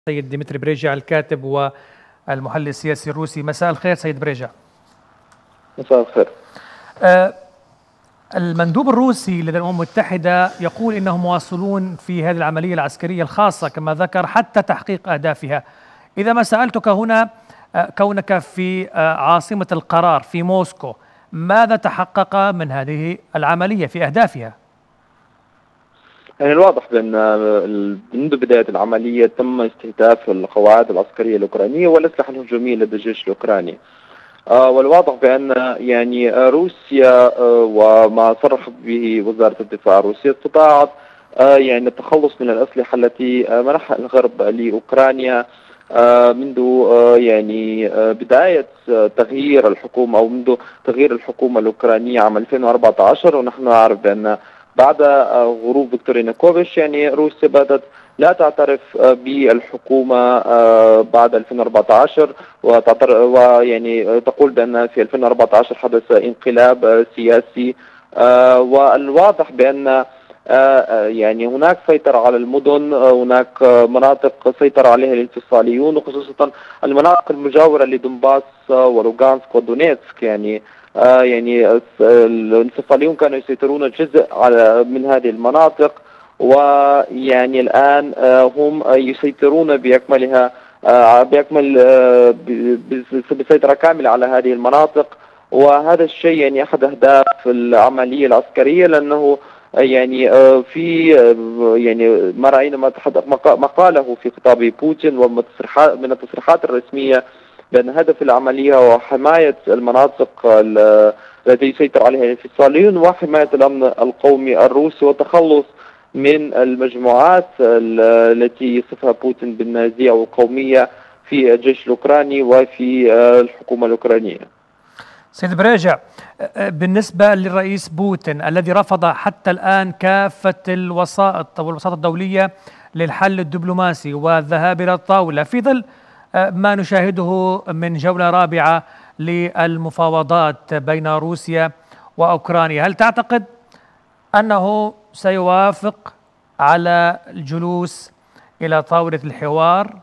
سيد ديمتري بريجا الكاتب والمحلل السياسي الروسي. مساء الخير سيد بريجا. مساء الخير. المندوب الروسي لدى الأمم المتحدة يقول إنهم مواصلون في هذه العملية العسكرية الخاصة كما ذكر حتى تحقيق أهدافها. إذا ما سألتك هنا كونك في عاصمة القرار في موسكو، ماذا تحقق من هذه العملية في أهدافها؟ يعني الواضح بأن منذ بداية العملية تم استهداف القواعد العسكرية الأوكرانية والأسلحة الهجومية لدى الجيش الأوكراني. والواضح بأن يعني روسيا وما صرح به وزارة الدفاع الروسية استطاعت يعني التخلص من الأسلحة التي منحها الغرب لأوكرانيا منذ يعني بداية تغيير الحكومة أو منذ تغيير الحكومة الأوكرانية عام 2014. ونحن نعرف بأن بعد غروب فيكتور يانوكوفيتش يعني روسيا بدأت لا تعترف بالحكومة بعد 2014 ويعني تقول بأن في 2014 حدث انقلاب سياسي. والواضح بأن يعني هناك سيطرة على المدن، هناك مناطق سيطر عليها الانفصاليون وخصوصا المناطق المجاورة لدونباس ولوغانسك ودونيتسك. يعني الانفصاليون كانوا يسيطرون جزء من هذه المناطق، ويعني الآن هم يسيطرون بأكملها بسيطرة كاملة على هذه المناطق. وهذا الشيء يعني أحد أهداف العملية العسكرية، لأنه يعني في يعني ما رأينا ما قاله في خطاب بوتين ومن التصريحات الرسمية بأن هدف العملية هو حماية المناطق التي يسيطر عليها الانفصاليون وحماية الأمن القومي الروسي والتخلص من المجموعات التي يصفها بوتين بالنازية أو القومية في الجيش الأوكراني وفي الحكومة الأوكرانية. سيد بريجا، بالنسبة للرئيس بوتين الذي رفض حتى الآن كافة الوسائط الدولية للحل الدبلوماسي والذهاب إلى الطاولة في ظل ما نشاهده من جولة رابعة للمفاوضات بين روسيا وأوكرانيا، هل تعتقد أنه سيوافق على الجلوس إلى طاولة الحوار؟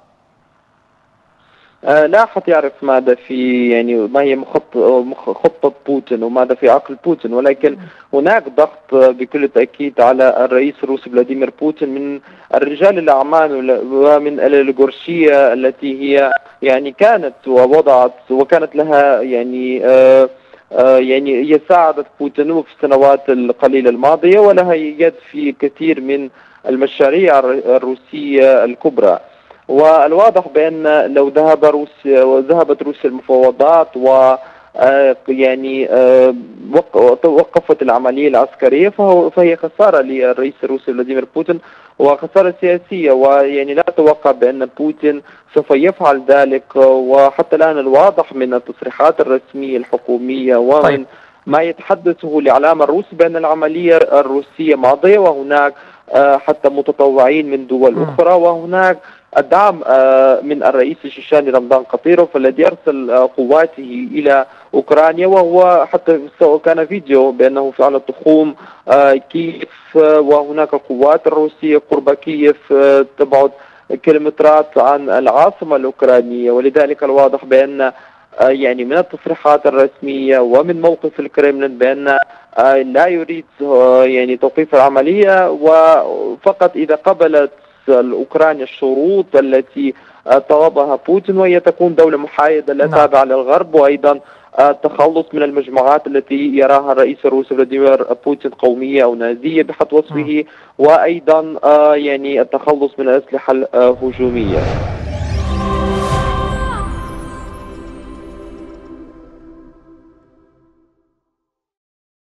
لا أحد يعرف ماذا في يعني ما هي خطة بوتين وماذا في عقل بوتين، ولكن هناك ضغط بكل تأكيد على الرئيس الروسي فلاديمير بوتين من الرجال الأعمال ومن الأوليغارشية التي هي يعني كانت وكانت لها يعني هي ساعدت بوتين في السنوات القليلة الماضية ولها يد في كثير من المشاريع الروسية الكبرى. والواضح بأن لو ذهبت روسيا المفاوضات يعني وقفت العملية العسكرية فهي خسارة للرئيس الروسي فلاديمير بوتين وخسارة سياسية، ويعني لا أتوقع بأن بوتين سوف يفعل ذلك. وحتى الآن الواضح من التصريحات الرسمية الحكومية ومن ما يتحدثه الإعلام الروسي بأن العملية الروسية ماضية، وهناك حتى متطوعين من دول أخرى، وهناك الدعم من الرئيس الشيشاني رمضان قطيروف الذي أرسل قواته إلى أوكرانيا، وهو حتى كان فيديو بأنه فعلا تخوم كييف، وهناك القوات الروسية قرب كييف تبعد كيلومترات عن العاصمة الأوكرانية. ولذلك الواضح بأن يعني من التصريحات الرسمية ومن موقف الكرملين بأن لا يريد يعني توقيف العملية، وفقط إذا قبلت أوكرانيا الشروط التي طلبها بوتين، وهي تكون دولة محايدة لا تابعة للغرب، وأيضا التخلص من المجموعات التي يراها الرئيس الروسي فلاديمير بوتين قومية أو نازية بحد وصفه، وأيضا يعني التخلص من الأسلحة الهجومية.